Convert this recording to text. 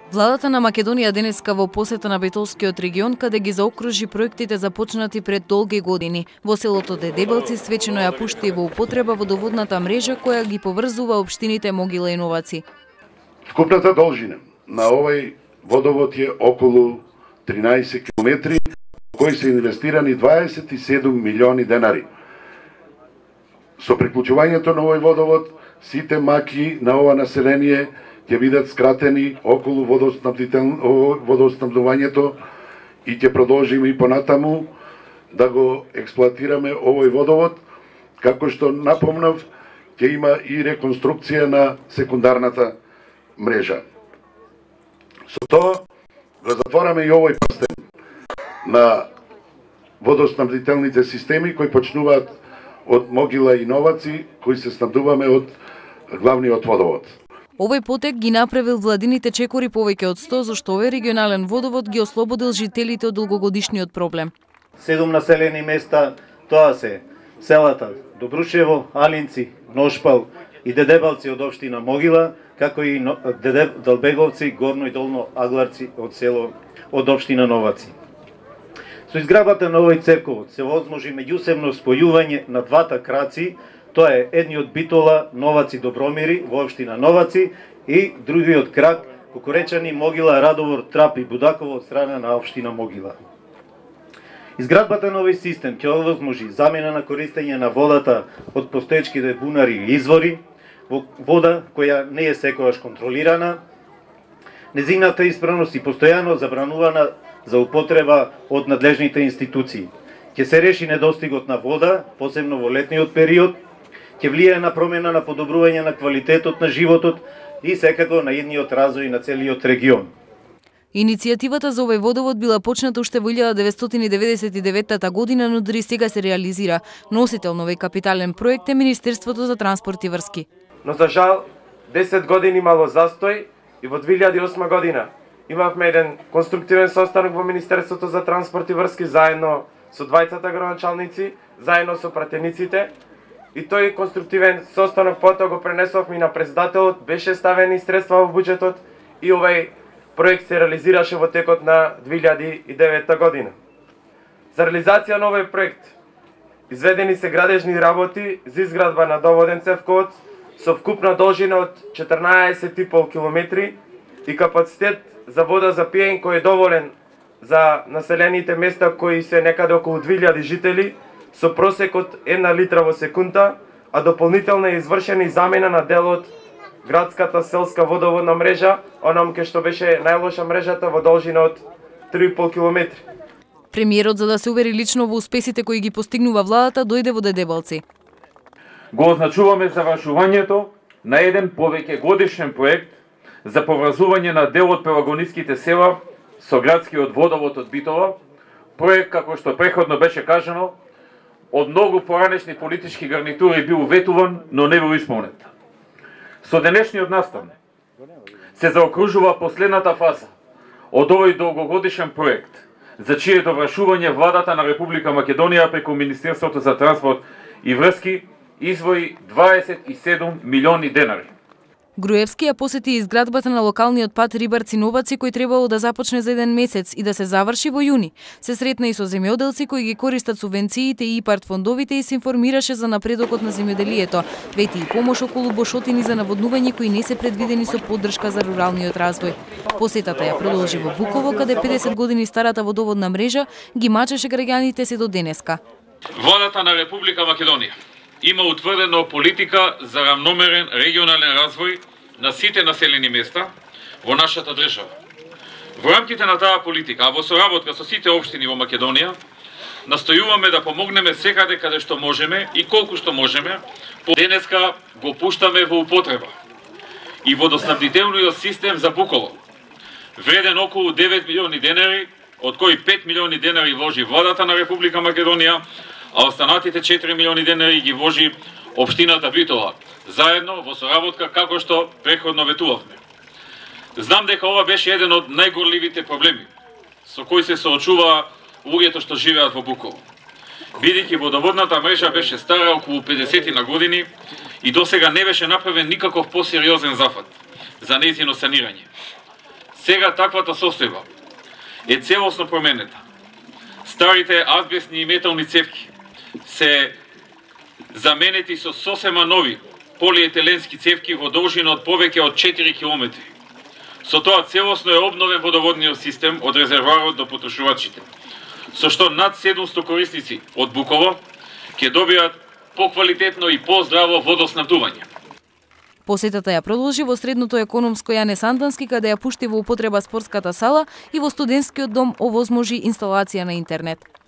Владата на Македонија денеска во посета на Битолскиот регион, каде ги заокружи проектите започнати пред долги години. Во селото Дедебелци свечено ја пушти во употреба водоводната мрежа која ги поврзува општините Могила и Новаци. Вкупната должина на овој водовод е околу 13 километри, кои се инвестирани 27 милиони денари. Со приклучувањето на овој водовод, сите маки на ова население ќе бидат скратени околу водоснабдувањето и ќе продолжиме и понатаму да го експлоатираме овој водовод, како што напомнав, ќе има и реконструкција на секундарната мрежа. Со тоа го затвораме и овој прстен на водоснабдителните системи кои почнуваат од Могила и Новаци, кои се снабдуваме од главниот водовод. Овој потек ги направил владините чекори повеќе од 100, зашто овој регионален водовод ги ослободил жителите од долгогодишниот проблем. 7 населени места, тоа се селата Добрушево, Алинци, Ношпал и Дедебалци од општина Могила, како и Далбеговци, Горно и Долно Агларци од општина Новаци. Со изградбата на овој цевковод се возможи меѓусебно спојување на двата краци. Тоа е едниот Битола, Новаци, Добромири во општина Новаци и другиот крак Кокоречани, Могила, Радовор, Трап и Будаково од страна на општина Могила. Изградбата на овој систем ќе овозможи замена на користење на водата од постоечките бунари и извори, вода која не е секогаш контролирана, незината исправност и постојано забранувана за употреба од надлежните институции. Ќе се реши недостигот на вода, посебно во летниот период, ќе влијае на промена на подобрување на квалитетот на животот и секако на идниот развој на целиот регион. Иницијативата за овој водовод била почната уште во 1999 година, но дури сега се реализира. Носител на овој капитален проект е Министерството за транспорт и врски. Но за жал, 10 години имало застој и во 2008 година имавме еден конструктивен состанок во Министерството за транспорт и врски заедно со двајцата градоначалници, заедно со пратениците. И тој конструктивен состанок потоа го пренесовме на председателот, беше ставени средства во буџетот и овој проект се реализираше во текот на 2009 година. За реализација на овој проект изведени се градежни работи за изградба на доводен цевковод со вкупна должина од 14,5 километри и капацитет за вода за пиење кој е доволен за населените места кои се некаде околу 2000 жители, со просек од 1 литра во секунда, а дополнително е извршена и замена на дел од градската селска водоводна мрежа, онаму кај што беше најлоша мрежата во должина од 3,5 километри. Премиерот, за да се увери лично во успесите кои ги постигнува владата, дојде во Дедебалци. Го означуваме завршувањето на еден повеќе годишен проект за поврзување на дел од пелагониските села со градскиот водовод од Битола, проект како што преходно беше кажано, од многу поранешни политички гарнитури бил ветуван, но не бил исполнет. Со денешниот настан се заокружува последната фаза од овој долгогодишен проект, за чие довршување владата на Република Македонија преку Министерството за транспорт и врски издвои 27 милиони денари. Груевски ја посети изградбата на локалниот пат Рибарци Новаци, кој требало да започне за еден месец и да се заврши во јуни. Се сретна и со земјоделци кои ги користат субвенциите и ИПАРД фондовите и се информираше за напредокот на земјоделието, вети и помош околу бошотини за наводнување кои не се предвидени со поддршка за руралниот развој. Посетата ја продолжи во Буково, каде 50 години старата водоводна мрежа ги мачеше граѓаните се до денеска. Владата на Република Македонија има утврдена политика за рамномерен регионален развој на сите населени места во нашата држава. Во рамките на таа политика, а во соработка со сите општини во Македонија, настојуваме да помогнеме секаде каде што можеме и колку што можеме. Денеска го пуштаме во употреба и водоснабдителниот систем за Буколо, вреден околу 9 милиони денари, од кои 5 милиони денари вложи владата на Република Македонија, а останатите 4 милиони денари ги вложи општината Битола, заедно во соработка како што преходно ветувавме. Знам дека ова беше еден од најгорливите проблеми со кои се соочува луѓето што живеат во Буково. Бидејќи водоводната мрежа беше стара околу 50 на години и досега не беше направен никаков посериозен зафат за нејзино санирање. Сега таквата состојба е целосно променета. Старите азбестни и метални цевки се заменети со сосема нови полиетиленски цевки во должина од повеќе од 4 км. Со тоа целосно е обновен водоводниот систем од резервоарот до потрошувачите, со што над 700 корисници од Буково ќе добијат поквалитетно и поздраво водоснабдување. Посетата ја продолжи во средното економско Јане Сандански, каде ја пушти во употреба спортската сала и во студентскиот дом овозможи инсталација на интернет.